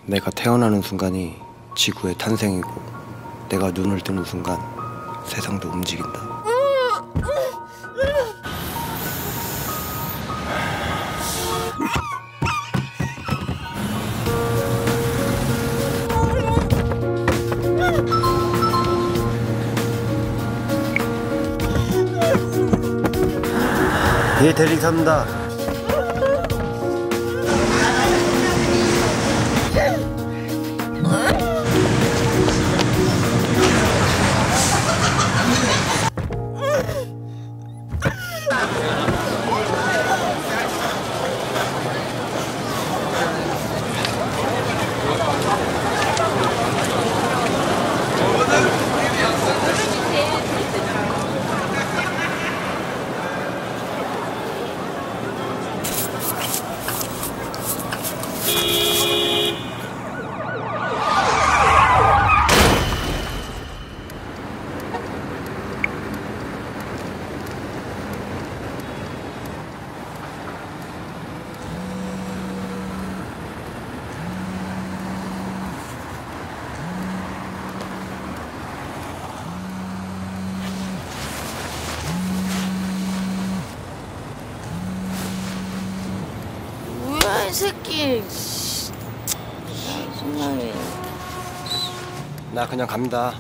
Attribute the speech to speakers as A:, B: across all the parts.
A: 내가 태어나는 순간이 지구의 탄생이고 내가 눈을 뜨는 순간 세상도 움직인다. 예, 대리사입니다.
B: 이 새끼 정말.
A: 나 그냥 갑니다.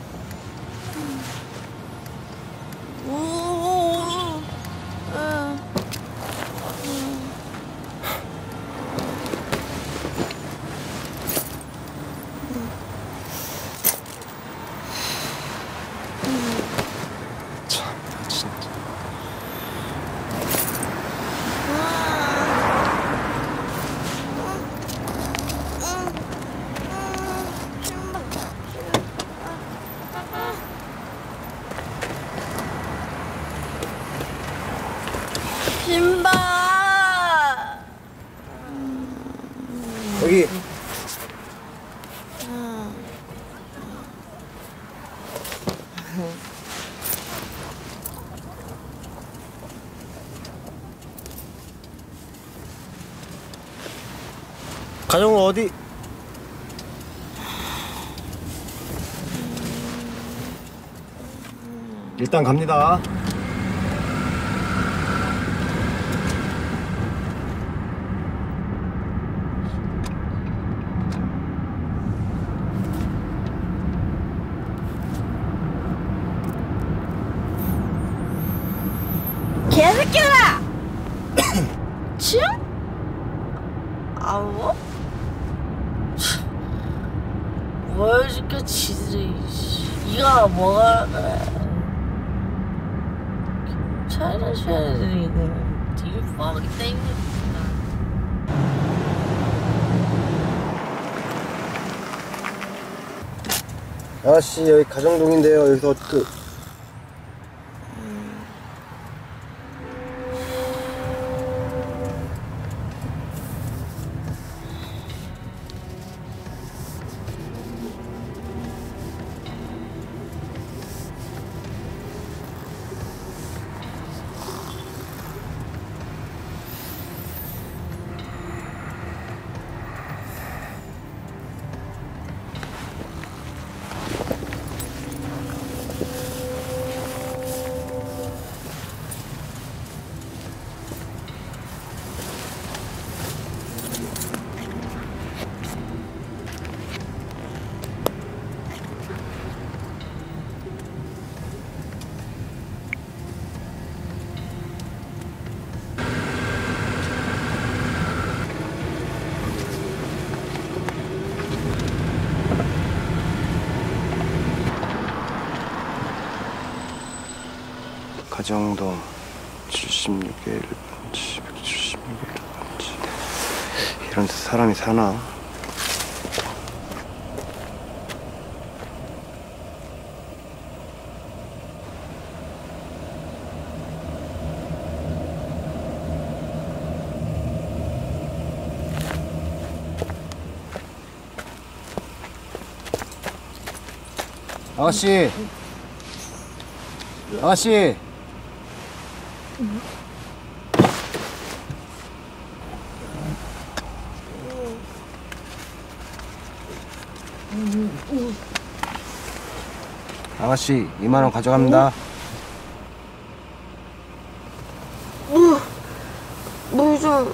A: 참나 진짜.
B: 신발.
A: 여기. 가정은 어디? 일단 갑니다.
B: 개새끼들아! 치? 아우? 뭘 시켜 지들이. 이가 뭐가 그래. 경찰 아저씨들이 뒤를 빠르기 때문에.
A: 아저씨 여기 가정동인데요. 여기서 가정동 76에 1번지 176에 1번지 이런 데 사람이 사나? 아가씨! 아가씨! 아가씨 2만 원 가져갑니다.
B: 물 좀.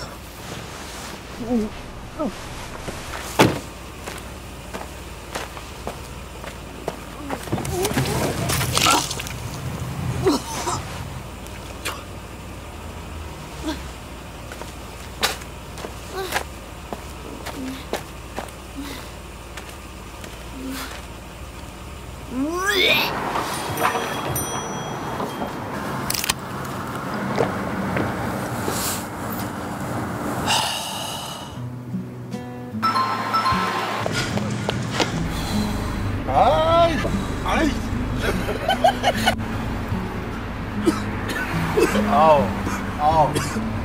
A: 아우.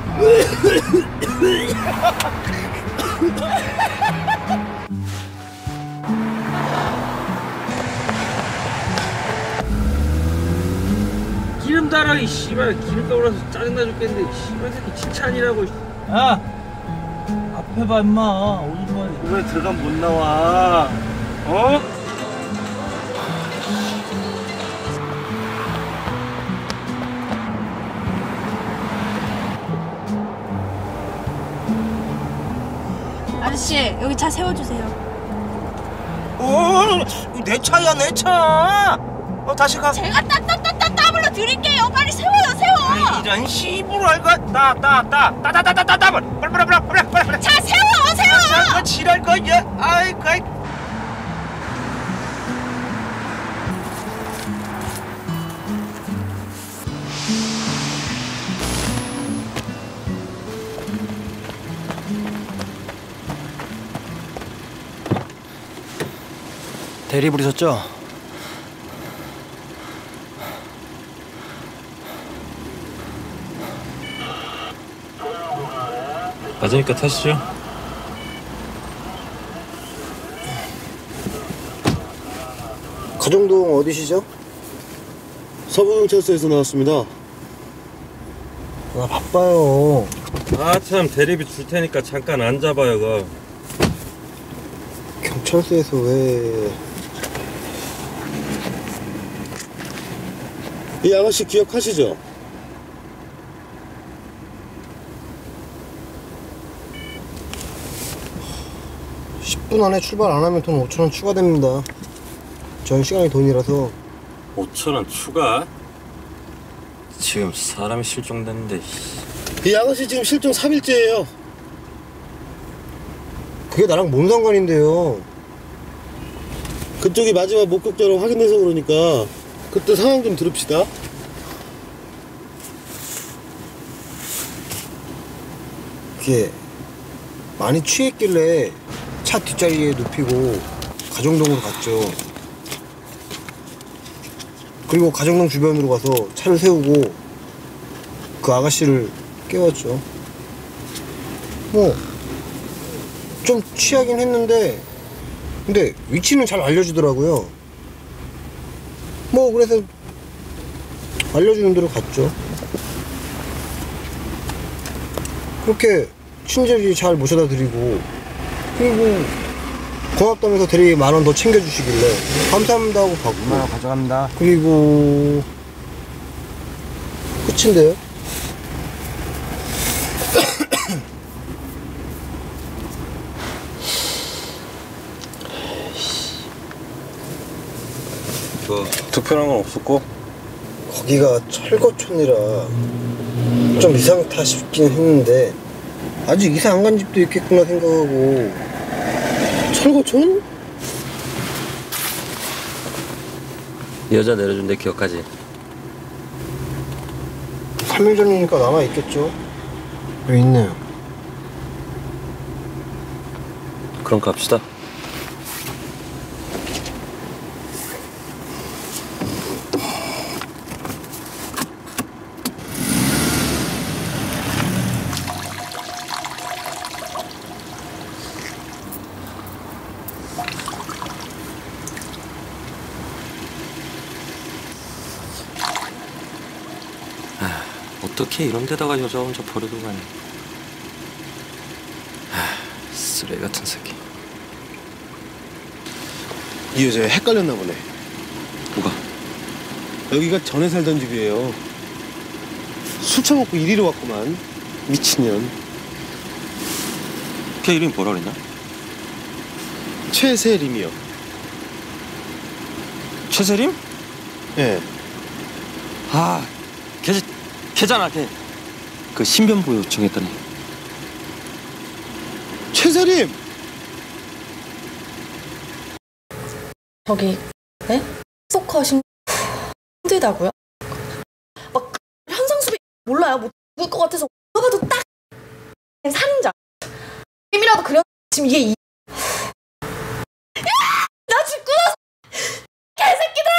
C: 기름 달아 이 씨발. 기름 떠올라서 짜증나 죽겠는데 씨발 새끼 칭찬이라고. 야 앞에 봐 임마. 오줌마니 왜 들어가면 못 나와. 어?
D: 아저씨 여기 차 세워주세요.
C: 내 차야 내 차. 다시 가.
D: 제가 따블로 드릴게요. 빨리 세워요 세워.
C: 이런 씨부랄 거. 따블. 빨리.
D: 차 세워.
C: 차 지랄 거. 얘. 아이.
A: 대리 부르셨죠?
C: 맞으니까 타시죠.
A: 가정동 어디시죠?
E: 서부경찰서에서 나왔습니다.
A: 나 바빠요.
C: 아 참 대리비 줄 테니까 잠깐 앉아봐요. 그
A: 경찰서에서 왜...
E: 이 아가씨 기억하시죠?
A: 분 안에 출발 안 하면 돈 5,000원 추가됩니다. 전 시간이 돈이라서.
C: 5,000원 추가? 지금 사람이 실종됐는데.
E: 이 아가씨 지금 실종 3일째예요.
A: 그게 나랑 뭔 상관인데요?
E: 그쪽이 마지막 목격자로 확인돼서 그러니까 그때 상황 좀 들읍시다.
A: 그게 많이 취했길래 차 뒷자리에 눕히고 가정동으로 갔죠. 그리고 가정동 주변으로 가서 차를 세우고 그 아가씨를 깨웠죠. 뭐 좀 취하긴 했는데 근데 위치는 잘 알려주더라고요. 뭐 그래서 알려주는 대로 갔죠. 그렇게 친절히 잘 모셔다 드리고 그리고 고맙다면서 대리 10,000원 더 챙겨주시길래 감사합니다 하고 받고
E: 2만원 가져갑니다.
A: 그리고 끝인데요?
C: 뭐 특별한 건 없었고?
A: 거기가 철거촌이라 좀 이상하다 싶긴 했는데 아직 이사 안 간 집도 있겠구나 생각하고.
E: 철거촌?
C: 여자 내려준 데 기억하지?
A: 3일 전이니까 남아있겠죠. 여기 있네요.
C: 그럼 갑시다. 어떻게 이런 데다가 여자 혼자 버리고 가냐. 쓰레기 같은 새끼.
E: 이 여자 헷갈렸나 보네.
C: 뭐가?
E: 여기가 전에 살던 집이에요. 술 처먹고 이리로 왔구만. 미친년.
C: 걔 이름이 뭐라 그랬냐?
E: 최세림이요.
C: 최세림?
E: 예.
C: 아, 걔잖아, 걔. 그 신변보호 요청했더니.
E: 최세림!
F: 저기, 네? 스토커신 힘들다고요? 막 현상수배 몰라요. 뭐 죽을 것 같아서 봐봐도 딱 살인자. 힘이라도 그려. 지금 이게 나 죽고 나서 개새끼들!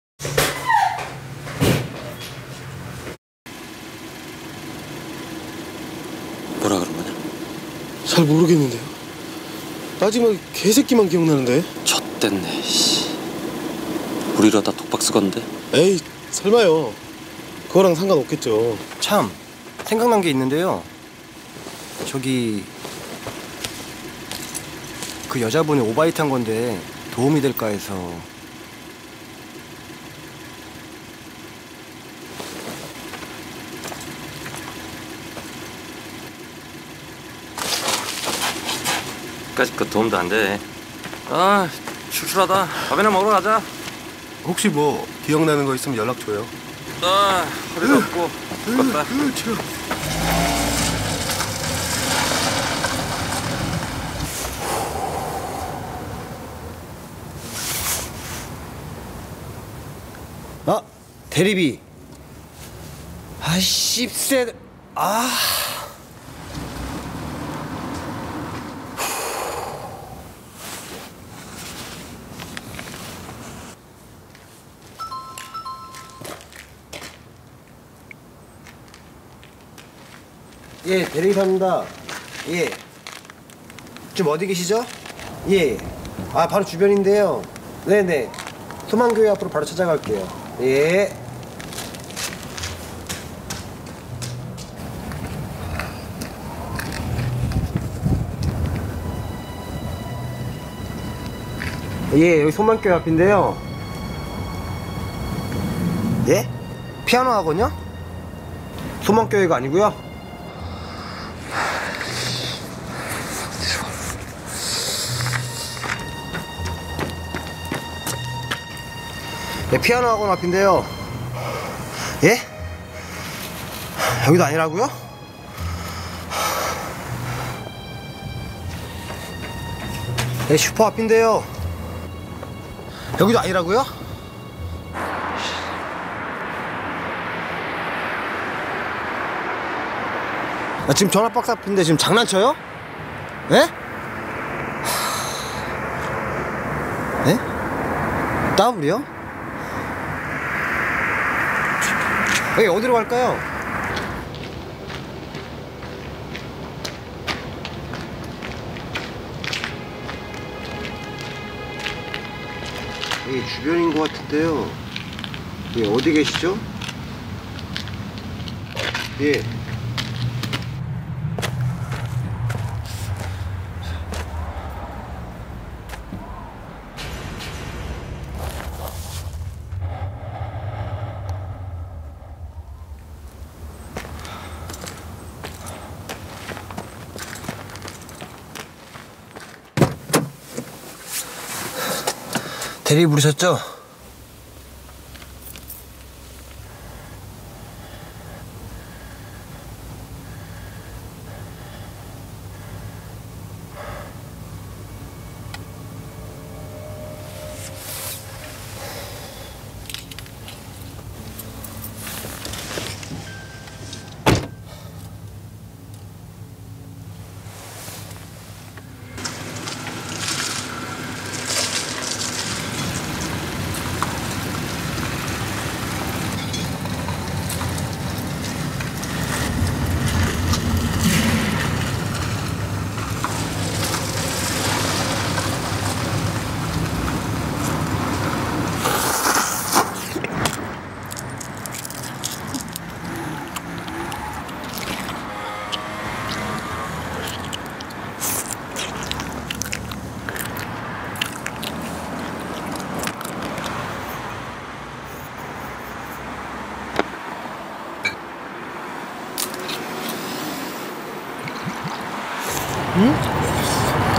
C: 뭐라 그런 거냐?
E: 잘 모르겠는데요. 나 지금 개새끼만 기억나는데.
C: 좆됐네, 씨. 우리 이러다 독박 쓰건데?
E: 에이, 설마요. 그거랑 상관없겠죠.
A: 참 생각난 게 있는데요. 저기 그 여자분이 오바이트 한 건데 도움이 될까 해서.
C: 끝까지 그 도움도 안 돼. 아, 출출하다. 밥이나 먹으러 가자.
E: 혹시 뭐 기억나는 거 있으면 연락 줘요.
C: 아, 허리도 없고 죽겠다.
A: 아, 대리비. 아, 씹새. 아. 예, 대리기사입니다. 예. 지금 어디 계시죠? 예. 아, 바로 주변인데요. 네네. 소망교회 앞으로 바로 찾아갈게요. 예. 예, 여기 소망교회 앞인데요. 예? 피아노 학원요? 소망교회가 아니고요. 네, 피아노 학원 앞인데요. 예? 여기도 아니라고요? 네, 슈퍼 앞인데요. 여기도 아니라고요? 나 지금 전화박스 앞인데 지금 장난쳐요? 예? 예? 더블이요? 여기 어디로 갈까요? 여기 주변인 것 같은데요. 예, 어디 계시죠? 예. 대리 부르셨죠?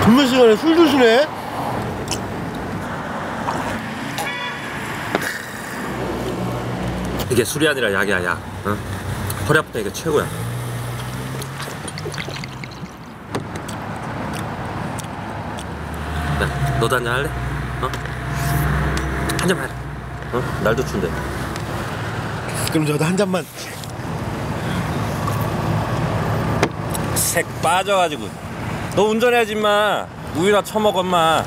E: 근무 시간에 술 드시네?
G: 이게 술이 아니라 약이야, 약. 어? 허리 아프다 이게 최고야. 야, 너도 한잔 할래? 어? 한잔 해. 어? 날도 춘데.
E: 그럼 저도 한 잔만.
G: 색 빠져가지고. 너 운전해야지 마. 우유나 처먹어 마.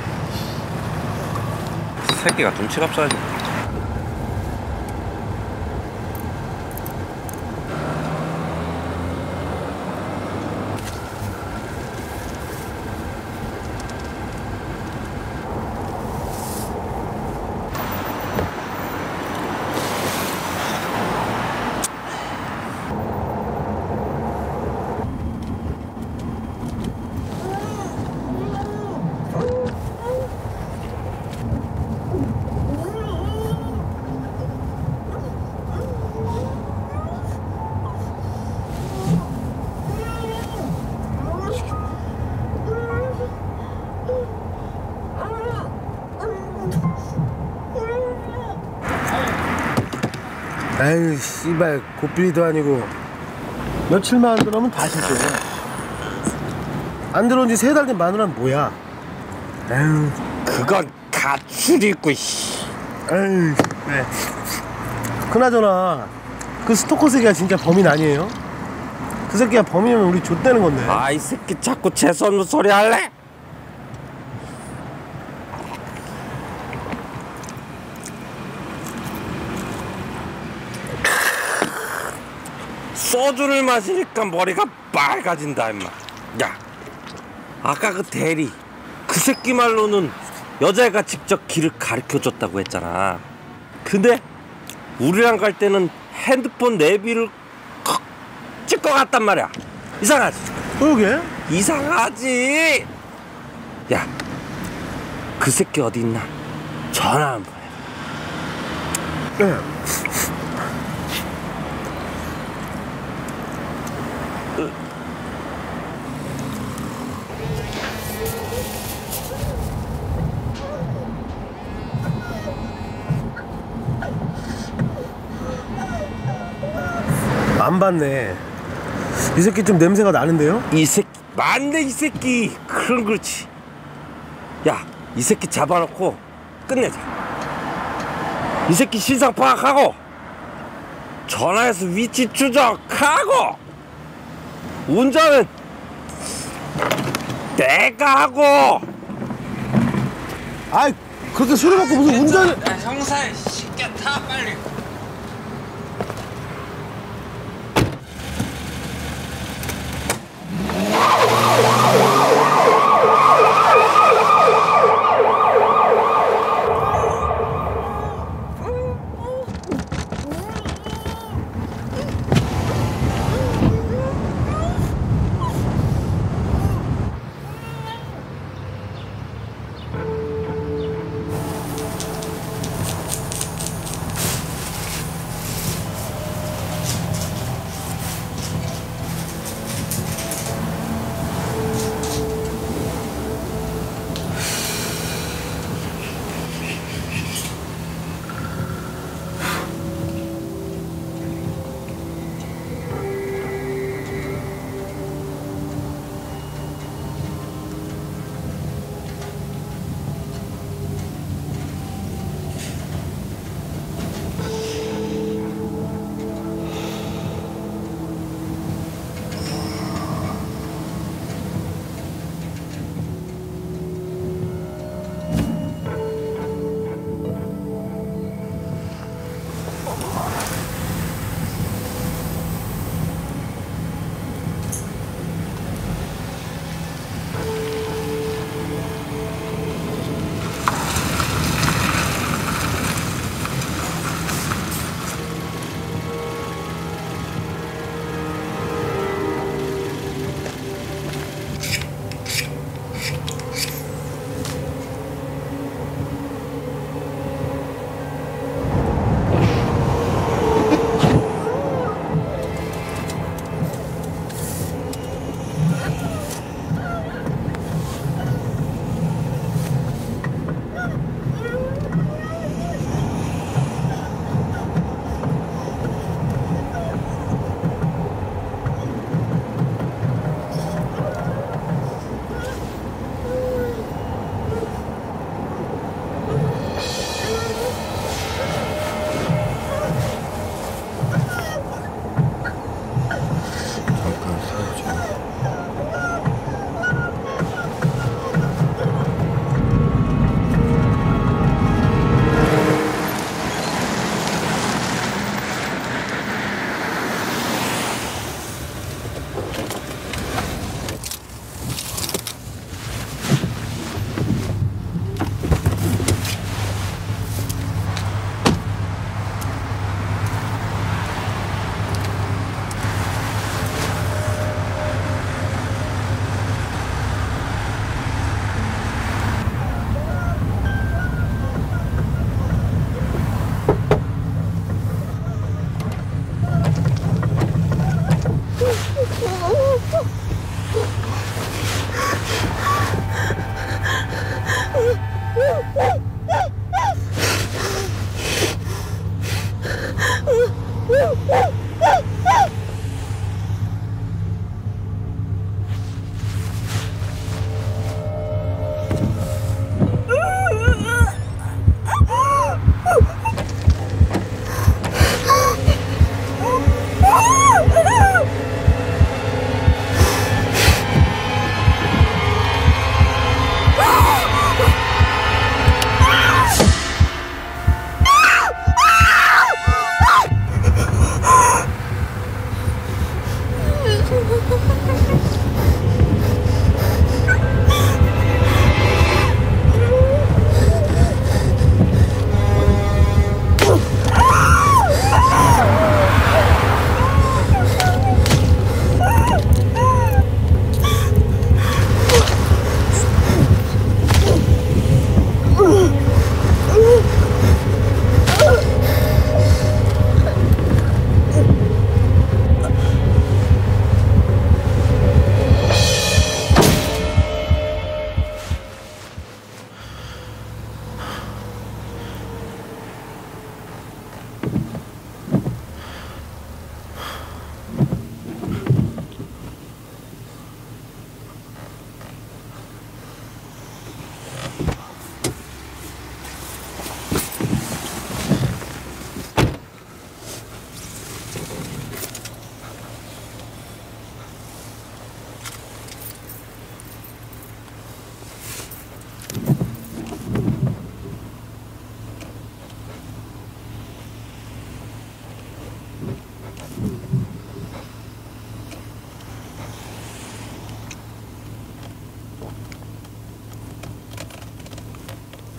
G: 새끼가 눈치가 없어가지고.
E: 아유 씨발 고삐리도 아니고 며칠만 안 들어오면 다 실종이야. 안 들어온 지 3달 된 마누라는 뭐야? 아유
G: 그건 가출이고 씨.
E: 아유 네. 그나저나 그 스토커 새끼가 진짜 범인 아니에요? 그 새끼가 범인이면 우리 좆되는 건데.
G: 아, 이 새끼 자꾸 재수없는 소리 할래? 소주를 마시니까 머리가 빨가진다 임마. 야, 아까 그 대리 그 새끼 말로는 여자애가 직접 길을 가르쳐줬다고 했잖아. 근데 우리랑 갈 때는 핸드폰 내비를 콕 찍고 갔단 말이야. 이상하지?
E: 그러게?
G: 이상하지? 야, 그 새끼 어디 있나? 전화 한번 해.
E: 네. 안 받네. 이 새끼 좀 냄새가 나는데요?
G: 이 새끼 맞네 이 새끼. 그럼 그렇지. 야, 이 새끼 잡아놓고 끝내자. 이 새끼 신상 파악하고 전화해서 위치 추적하고 운전은 내가 하고.
E: 아이 그렇게 술을 먹고 무슨 운전을.
G: 형사에 시켜 타 빨리.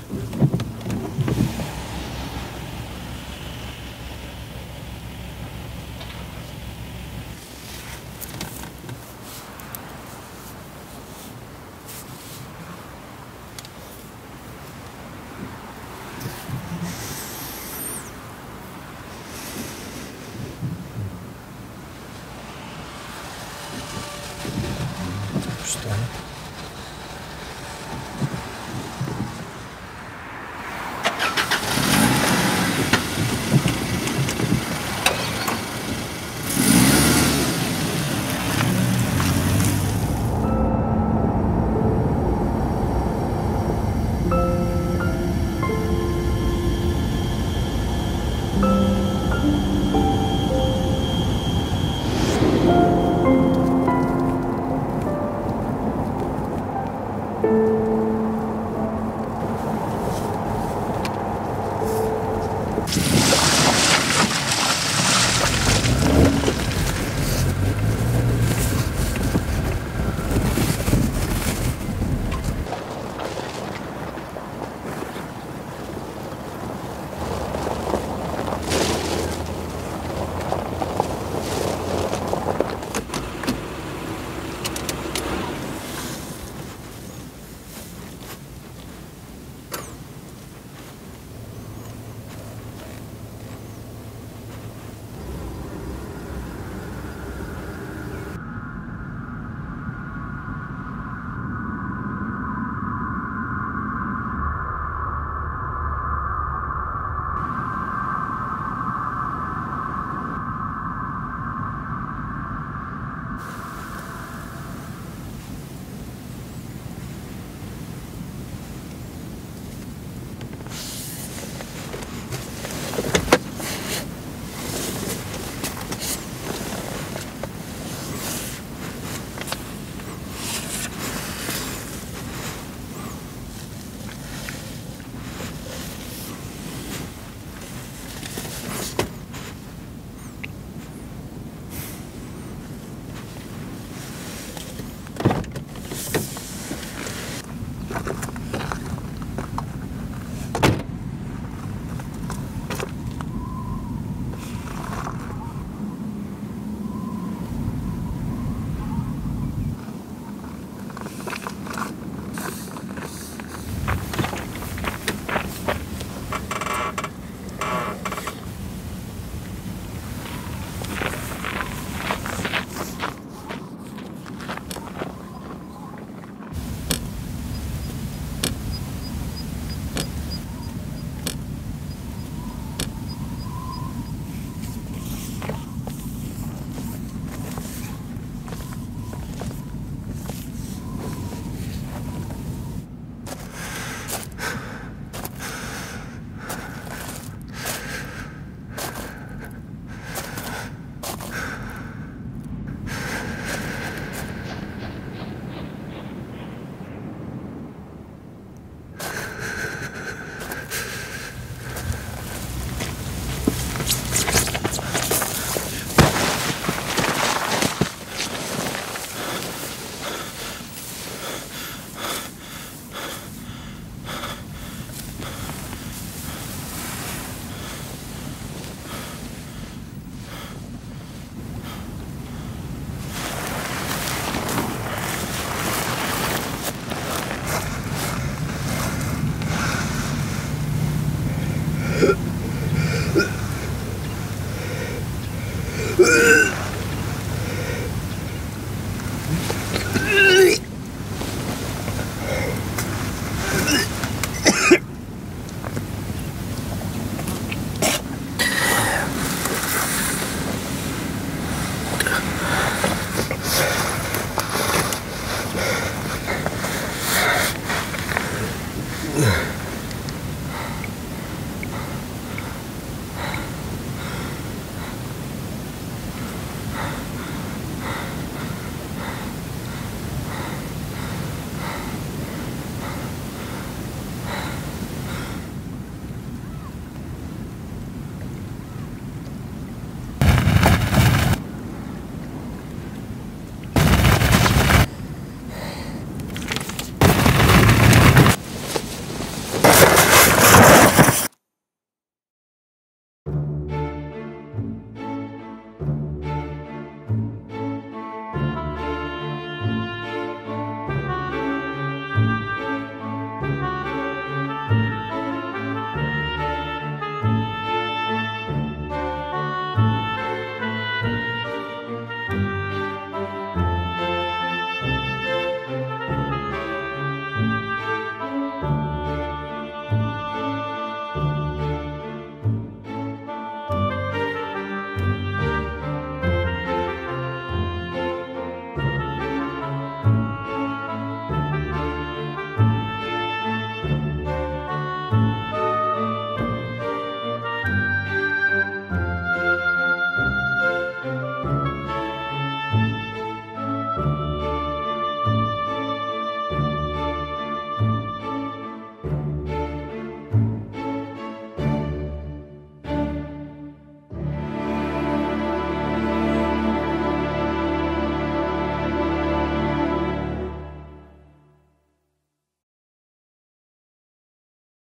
E: 네.